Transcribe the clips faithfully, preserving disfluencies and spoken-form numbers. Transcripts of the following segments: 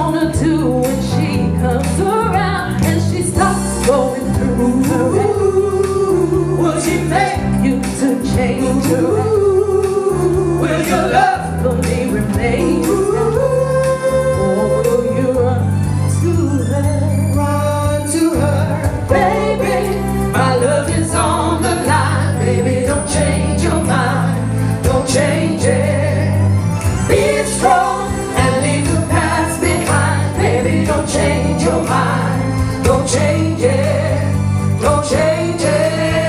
gonna do when she comes around and she starts going through her head? Will she make you to change her head? Will your love for me remain? Or will you run to her? Run to her. Baby, my love is on the line. Baby, don't change your mind. Don't change it. Be strong and leave the past behind. Baby, don't change your mind. Don't change it. Don't change it.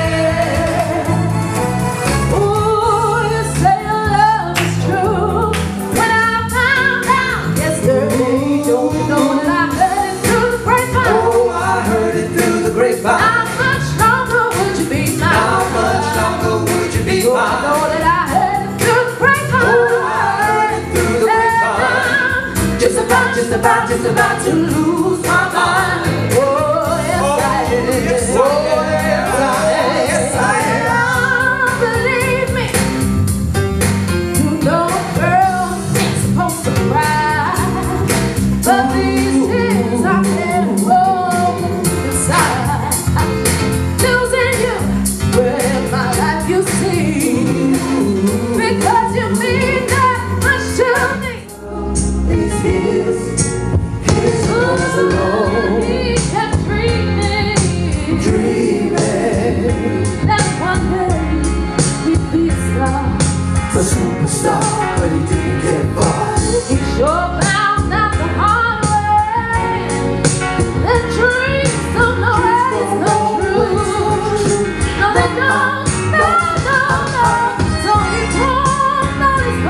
Ooh, you say your love is true. When I found out yesterday, don't you know that I heard it through the grapevine? Oh, I heard it through the grapevine. How much longer would you be mine? How much longer would you be Oh, I mine? know that I heard it through the grapevine. Oh, I heard it through the grapevine. Just about, just about, just about to lose my mind. Oh, yes, Oh, I am. yes, I am. Yes, I am. Believe me, you know a girl ain't supposed to cry, but these tears I can't roll inside. Losing you, well, my life you see, because you mean that much to me. He's his. His was alone. He kept dreaming, Dreaming. that one day he'd be a star. A superstar, but he didn't get far. He sure found out the hard way that dreams don't always come true. No, they don't. No, no, no. So he pulled on his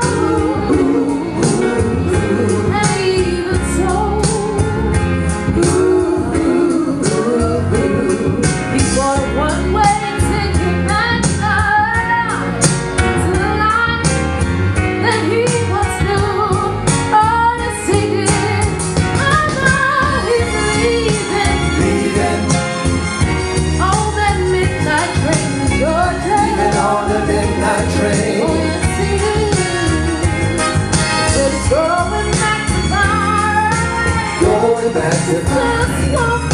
coat, and even so, he bought a one-way ticket back to the life that he once knew. Oh, yes, he did. I know he's leaving Leaving. on that midnight train to Georgia. Leaving on the midnight Oh, train. yes, he is. But he's going back tomorrow. Going back to Just walk